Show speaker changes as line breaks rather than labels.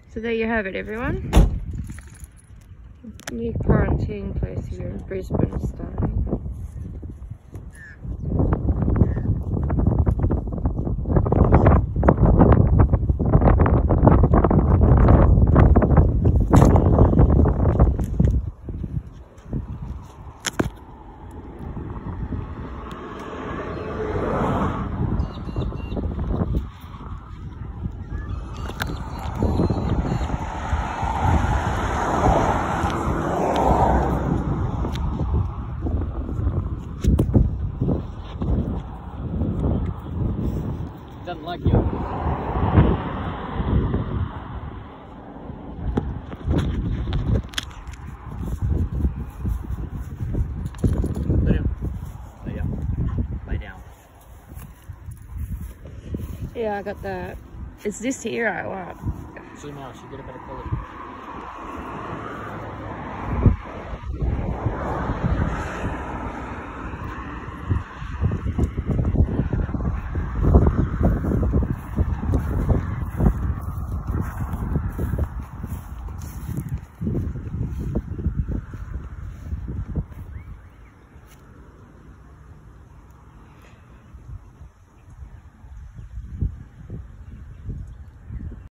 So there you have it, everyone. New quarantine place here in Brisbane is starting.
Doesn't like you. Lay down.
Yeah, I got that. It's this here I want.
Zoom out, you get a better quality.